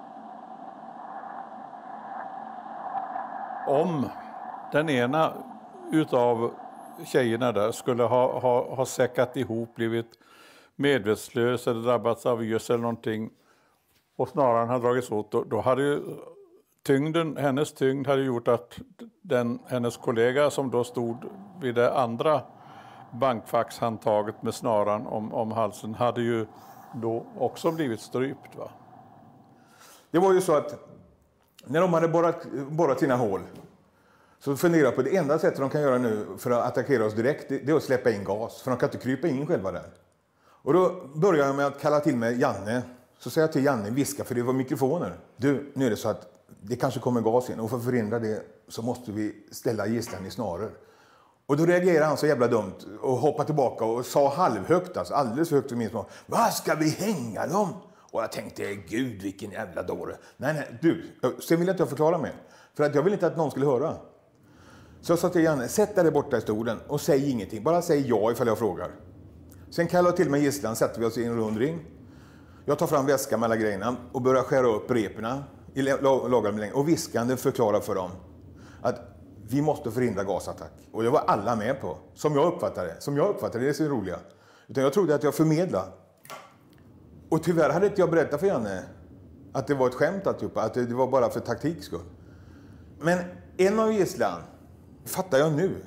Om den ena utav tjejerna där skulle ha säckat ihop, blivit medvetslös eller drabbats av yrse eller någonting och snaran hade dragits åt, då hade ju hennes tyngd hade gjort att hennes kollega som då stod vid det andra bankfackshandtaget med snaran om halsen hade ju då också blivit strypt, va? Det var ju så att när de hade borrat sina hål så funderade jag på det enda sättet de kan göra nu för att attackera oss direkt, det är att släppa in gas. För de kan inte krypa in själva där. Och då börjar jag med att kalla till mig Janne. Så säger jag till Janne, viska, för det var mikrofoner. Du, nu är det så att det kanske kommer gas in och för att förhindra det så måste vi ställa gisslan i snaror. Och då reagerade han så jävla dumt och hoppade tillbaka och sa halvhögt, alltså alldeles för högt för min smak. Vad ska vi hänga dem? Och jag tänkte, gud vilken jävla dåre. Nej, du, sen vill jag inte förklara mig. För att jag vill inte att någon skulle höra. Så jag sa till Janne, sätt dig borta i stolen och säg ingenting. Bara säg ja ifall jag frågar. Sen kallar jag till mig gisslan, sätter vi oss i en rund ring. Jag tar fram väskan med alla grejerna och börjar skära upp reporna i lagarbelängd och viskande förklarar för dem att vi måste förhindra gasattack. Och det var alla med på, som jag uppfattade det. Det är så roliga. Utan jag trodde att jag förmedlade. Och tyvärr hade inte jag berättat för Janne att det var ett skämt att det var bara för taktiks skull. Men en av gisslan fattar jag nu.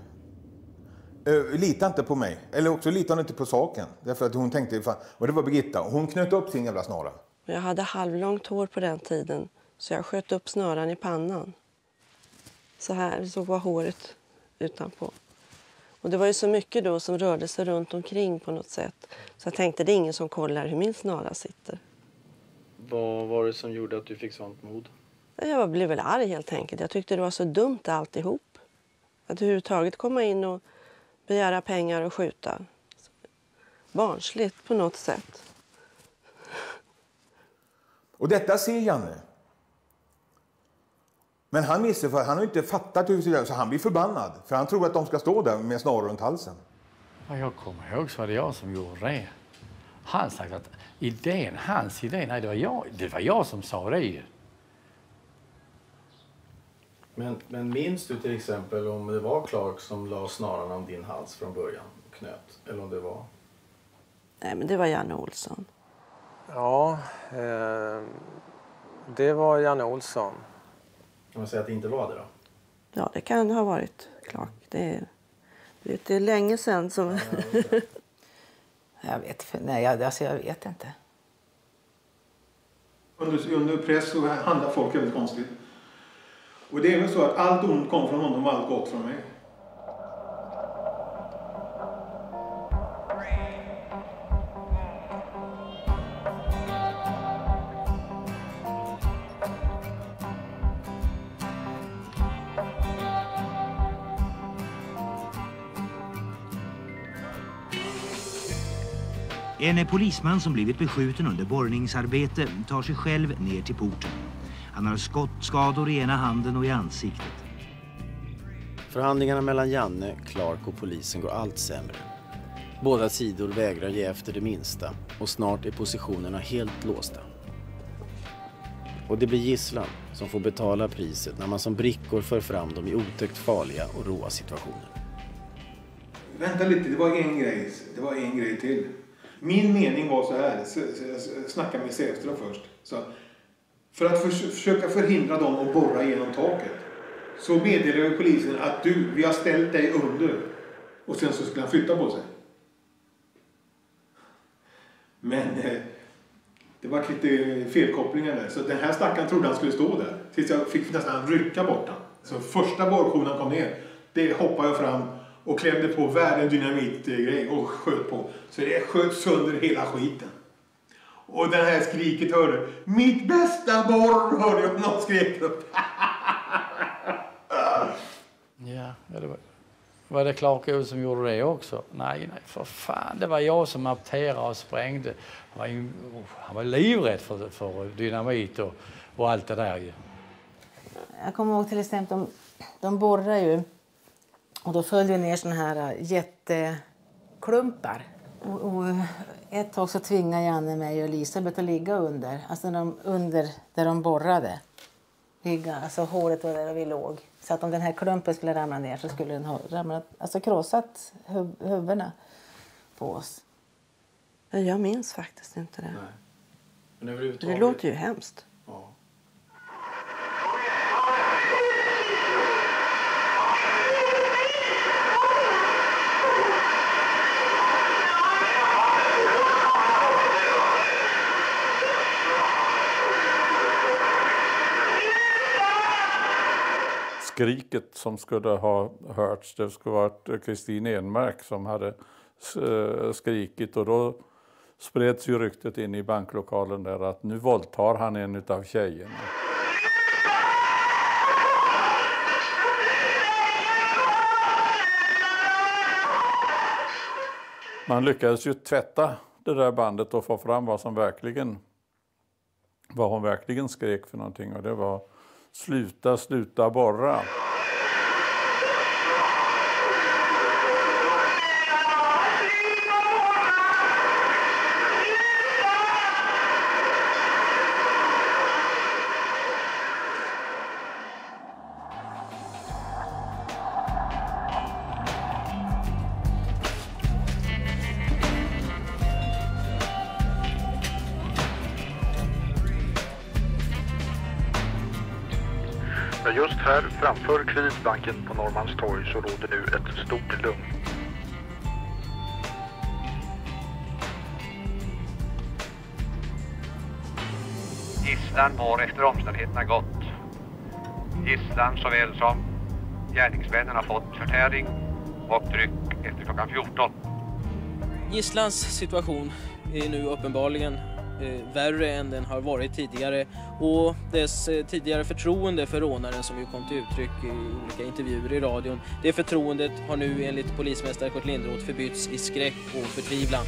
Lita inte på mig. Eller också litar hon inte på saken. Därför att hon tänkte, och det var Birgitta. Hon knöt upp sin jävla snara. Jag hade halvlångt hår på den tiden. Så jag sköt upp snaran i pannan. Så här så var håret utanpå. Och det var ju så mycket då som rörde sig runt omkring på något sätt. Så jag tänkte, det är ingen som kollar hur min snara sitter. Vad var det som gjorde att du fick sånt mod? Jag blev väl arg helt enkelt. Jag tyckte det var så dumt alltihop. Att överhuvudtaget komma in och begära pengar och skjuta. Barnsligt på något sätt. Och detta ser Janne. Men han missar, för han har inte fattat hur det ser ut, så han blir förbannad. För han tror att de ska stå där med snaror runt halsen. Ja, jag kommer ihåg så var det jag som gjorde det. Han sagt att hans idé, nej det var jag som sa det ju. Men minns du till exempel om det var Clark som la snararna om din hals från början och knöt? Eller om det var? Nej, men det var Janne Olsson. Ja, det var Janne Olsson. Kan man säga att det inte var det då? Ja, det kan ha varit Clark. Det är länge sedan som... Jag vet inte. Under press så handlar folk väldigt konstigt. Och det är väl så att allt ont kom från honom och allt gott från mig. En polisman som blivit beskjuten under borrningsarbete tar sig själv ner till porten. Han har skottskador i ena handen och i ansiktet. Förhandlingarna mellan Janne, Clark och polisen går allt sämre. Båda sidor vägrar ge efter det minsta och snart är positionerna helt låsta. Och det blir gisslan som får betala priset när man som brickor för fram dem i otäckt farliga och råa situationer. Vänta lite, det var en grej till. Min mening var så här, snacka med Sävström först. Så, för att försöka förhindra dem att borra genom taket så meddelade polisen att vi har ställt dig under. Och sen så skulle han flytta på sig. Men det var lite felkopplingar där. Så den här stackaren trodde han skulle stå där. Tills jag fick nästan rycka bort han. Så första borrkonan kom ner, det hoppade jag fram och klämde på världens dynamitgrej och sköt på. Så det sköt sönder hela skiten. Och den här skriket hörde. Mitt bästa borr, hörde jag någon skrek upp. Ja, det var det Clark Olsson som gjorde det också? Nej, för fan. Det var jag som apterade och sprängde. Han var livrädd för dynamit och allt det där ju. Jag kommer ihåg till exempel, de borrar ju. Och då följde ner såna här jätteklumpar. Och ett tag så tvingade Janne mig och Elisabeth att ligga under. Alltså under där de borrade. Ligga, alltså håret var där vi låg. Så att om den här klumpen skulle ramla ner så skulle den ha ramlat, alltså krossat huvudena på oss. Jag minns faktiskt inte det. Nej. Men överhuvudtaget... Det låter ju hemskt. Ja. Skriket som skulle ha hörts, det skulle ha varit Kristin Enmark som hade skrikit, och då spreds ju ryktet in i banklokalen där att nu våldtar han en utav tjejerna. Man lyckades ju tvätta det där bandet och få fram vad hon verkligen skrek för någonting, och det var sluta borra. Just här framför Kreditbanken på Norrmalmstorg så råder nu ett stort lugn. Gisslan har efter omständigheterna gått. Gisslan såväl som gärningsmännen har fått förtäring och dryck efter klockan 14. Gisslans situation är nu uppenbarligen värre än den har varit tidigare, och dess tidigare förtroende för rånaren som ju kom till uttryck i olika intervjuer i radion, det förtroendet har nu enligt polismästare Kurt Lindroth förbytts i skräck och förtvivlan.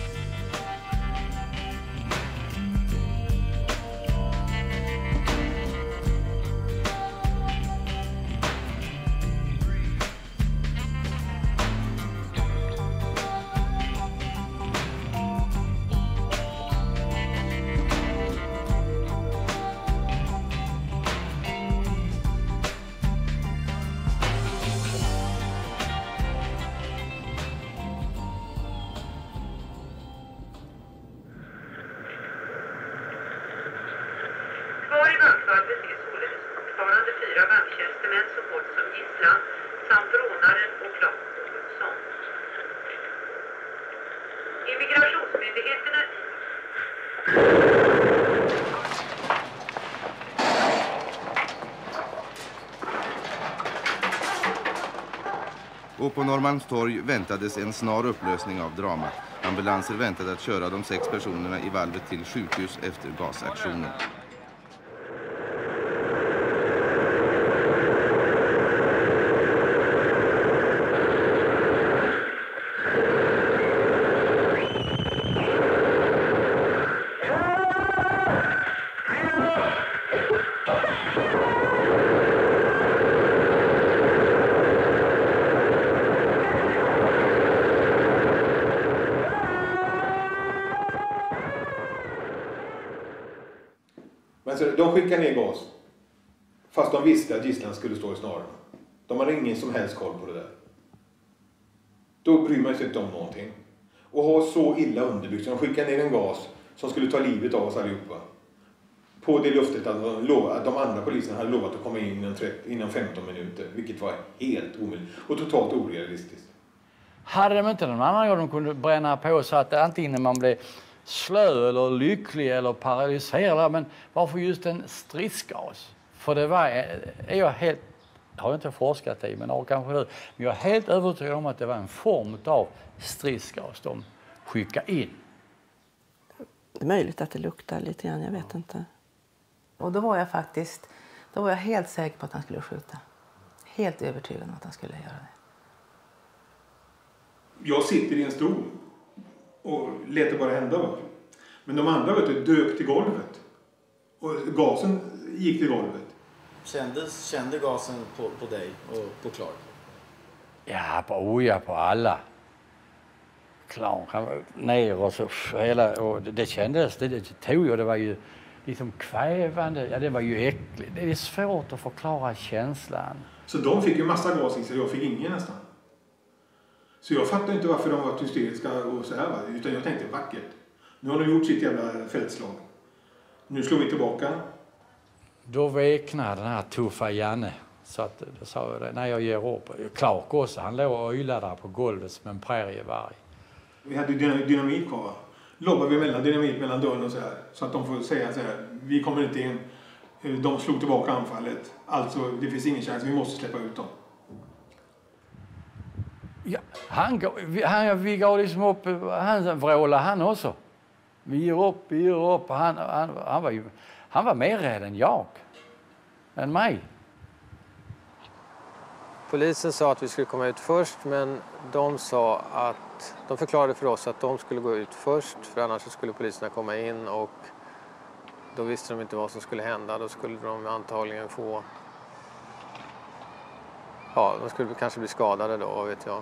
och på Norrmalmstorg väntades en snar upplösning av dramat. Ambulanser väntade att köra de 6 personerna i valvet till sjukhus efter gasaktionen. De skickade ner gas. Fast de visste att gisslan skulle stå i snaren. De hade ingen som helst koll på det där. Då bryr man sig inte om någonting. Och ha så illa underbyggt. De skickade ner en gas som skulle ta livet av oss allihopa. På det luftet att de andra poliserna hade lovat att komma in inom 15 minuter. Vilket var helt omöjligt. Och totalt orealistiskt. Hade de inte någon annan gång de kunde bränna på så att antingen man blev slö eller lycklig eller paralyserad, men varför just en stridsgas? För det har jag inte forskat i, men kanske det. Men jag är helt övertygad om att det var en form av stridsgas de skickade in. Det är möjligt att det luktar lite grann, jag vet inte. Och då var jag helt säker på att han skulle skjuta. Helt övertygad om att han skulle göra det. Jag sitter i en stol och lät det bara hända. Men de andra dök till golvet. Och gasen gick till golvet. Kände gasen på dig och på Clark? Ja, på alla. Clark, han var ner och så och det kändes, det tog jag, det var ju liksom kvävande, ja det var ju äckligt. Det är svårt att förklara känslan. Så de fick ju massa gas i sig, jag fick ingen nästan. Så jag fattar inte varför de var hysteriska och så här, utan jag tänkte vackert. Nu har de gjort sitt jävla fältslag. Nu slår vi tillbaka. Då veknade den här tuffa Janne. Så att då sa jag det, när jag ger upp. Clark också, han låg och ylade där på golvet som en prärievarg. Vi hade dynamit kvar. Lobbade vi dynamit mellan dörren och så här. Så att de får säga så här, vi kommer inte in. De slog tillbaka anfallet. Alltså det finns ingen chans, vi måste släppa ut dem. Ja, vi gav liksom upp, han vrålade han också. Vi ger upp. Han var mer rädd än jag. Än mig. Polisen sa att vi skulle komma ut först, men de förklarade för oss att de skulle gå ut först, för annars skulle poliserna komma in och då visste de inte vad som skulle hända. Då skulle de antagligen de skulle kanske bli skadade då, vad vet jag.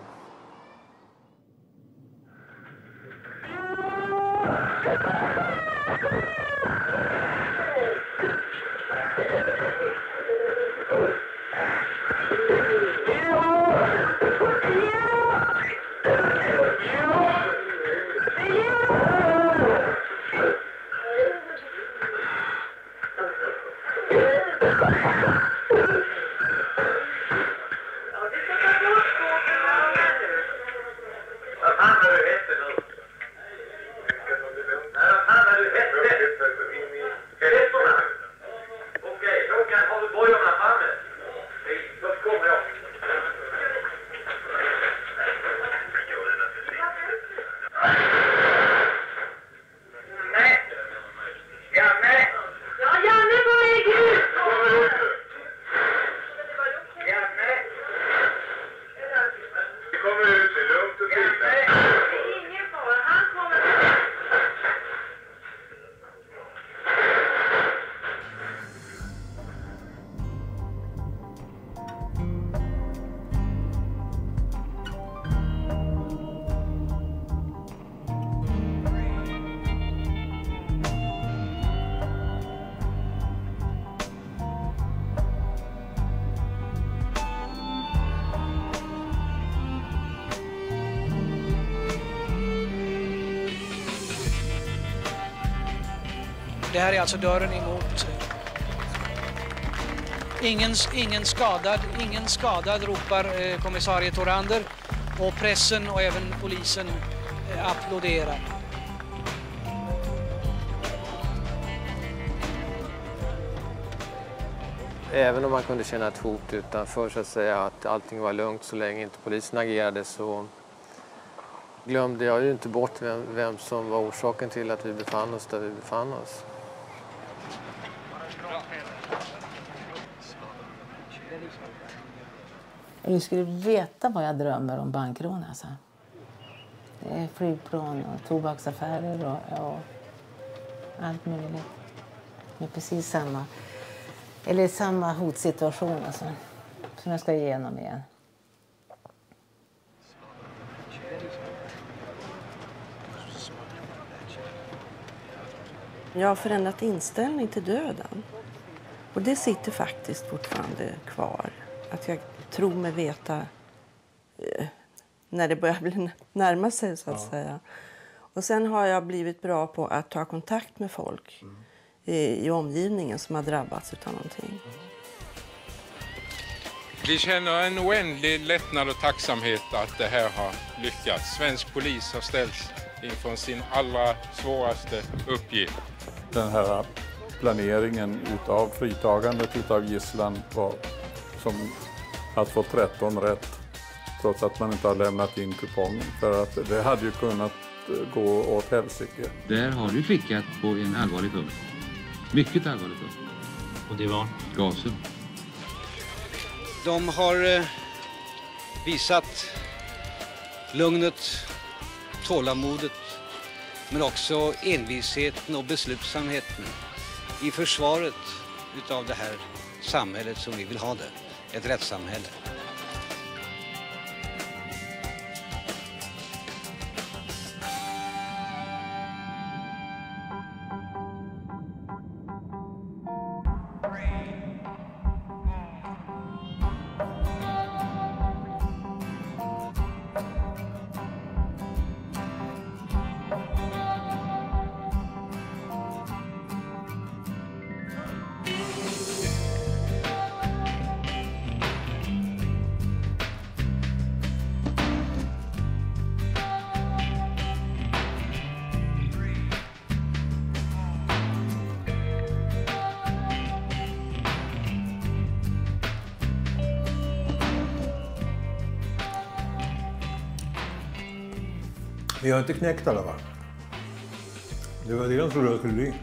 Det här är alltså dörren emot. Ingen skadad ropar kommissarie Torander, och pressen och även polisen applåderar. även om man kunde känna ett hot utanför så att säga, att allting var lugnt så länge inte polisen agerade, så glömde jag ju inte bort vem som var orsaken till att vi befann oss där vi befann oss. Du skulle veta vad jag drömmer om bankrån alltså. Det är flygplan och tobaksaffärer och allt möjligt. Det är precis samma hotsituation alltså, som jag ska igenom igen. Jag har förändrat inställning till döden. Och det sitter faktiskt fortfarande kvar. Att jag tror mig veta när det börjar närma sig så att säga. Och sen har jag blivit bra på att ta kontakt med folk i omgivningen som har drabbats av någonting. Vi känner en oändlig lättnad och tacksamhet att det här har lyckats. Svensk polis har ställts inför sin allra svåraste uppgift. Den här planeringen utav fritagandet utav gisslan var som att få 13 rätt trots att man inte har lämnat in kupongen, för att det hade ju kunnat gå åt helsike. Där har du klickat på en allvarlig punkt. Mycket allvarlig punkt. Och det var gasen. De har visat lugnet, tålamodet, men också envisheten och beslutsamheten i försvaret utav det här samhället som vi vill ha det. Ett rättssamhälle. Vi har inte knäckt alla, va? Det var det de trodde det skulle bli.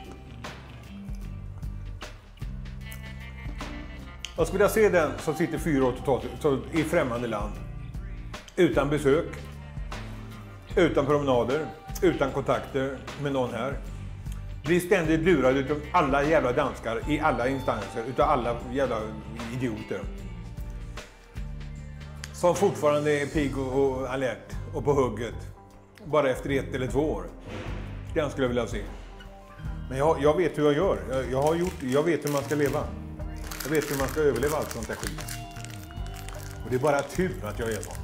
Jag skulle vilja se den som sitter 4 år totalt i främmande land. Utan besök. Utan promenader. Utan kontakter med någon här. Blir ständigt lurad utav alla jävla danskar i alla instanser. Utav alla jävla idioter. Som fortfarande är pigg och alert och på hugget. Bara efter 1 eller 2 år. Den skulle jag vilja se. Men jag vet hur jag gör. Jag vet hur man ska leva. Jag vet hur man ska överleva allt sånt där skit. Och det är bara tur att jag är så.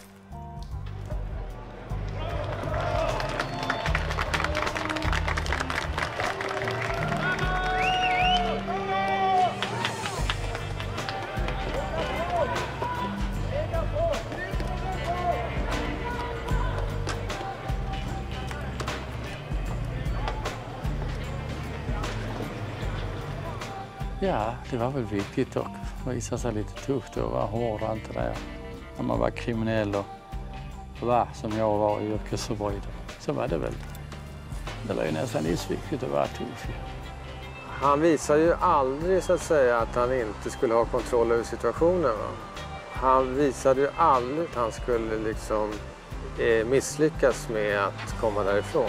Ja, det var väl viktigt att visa sig lite tufft och vara hård och allt det där. När man var kriminell och var som jag var yrkesförbrytare, så var det väl. Det var ju nästan livsviktigt att vara tuff. Han visar ju aldrig så att säga att han inte skulle ha kontroll över situationen. Va? Han visade ju aldrig att han skulle liksom misslyckas med att komma därifrån.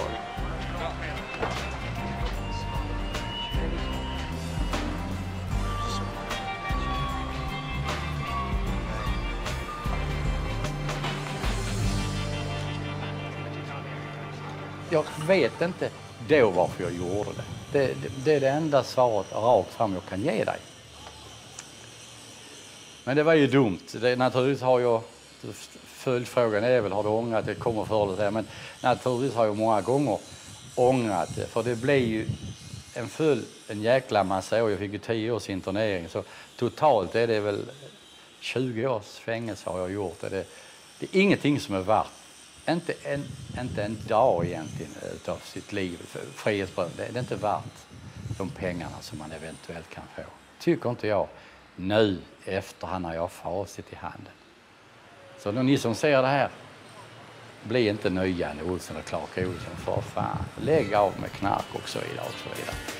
Jag vet inte då varför jag gjorde det. Det är det enda svaret rakt fram jag kan ge dig. Men det var ju dumt. Naturligtvis har jag... Följdfrågan är väl, har du ångrat det? Kommer förr eller så. Men naturligtvis har jag många gånger ångrat det. För det blir ju en jäkla massa år. Jag fick ju 10 års internering. Så totalt är det väl 20 års fängelse har jag gjort. Det är ingenting som är värt. Inte en dag egentligen av sitt liv. Frihetsberövad. Det är inte värt de pengarna som man eventuellt kan få. Tycker inte jag. Nu efterhand har jag facit i handen. Så då ni som ser det här, bli inte nya Janne Olsson och Clark Olsson, för fan. Lägg av med knark och så vidare och så vidare.